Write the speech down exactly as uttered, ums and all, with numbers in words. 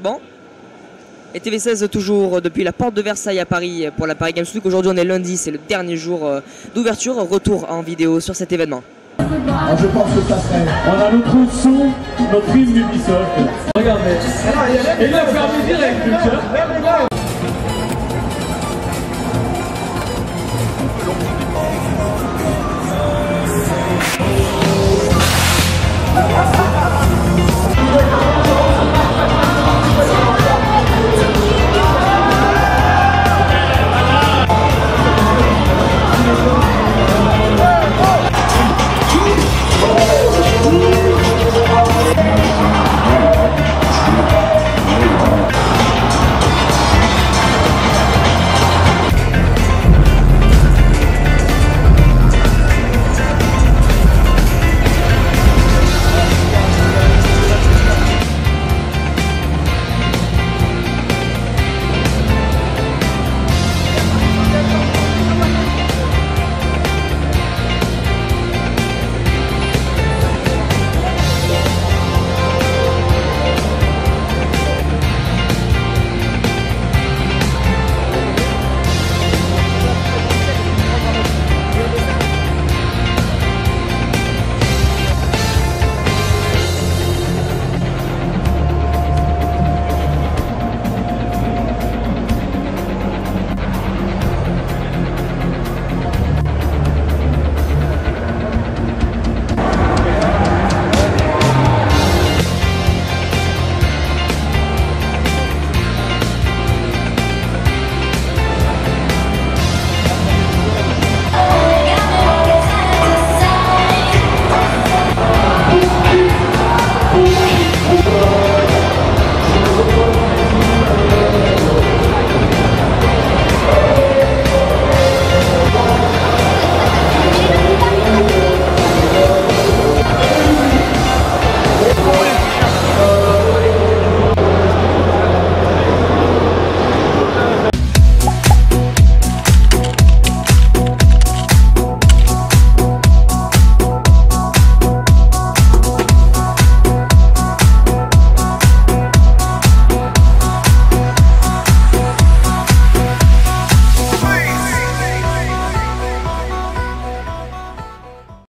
Vauban. Et T V seize toujours depuis la porte de Versailles à Paris pour la Paris Games Week. Aujourd'hui on est lundi, c'est le dernier jour d'ouverture. Retour en vidéo sur cet événement. Ah, je pense que ça serait... On a notre son, notre hymne Ubisoft. Regardez. Et là, fermé direct, Lucas.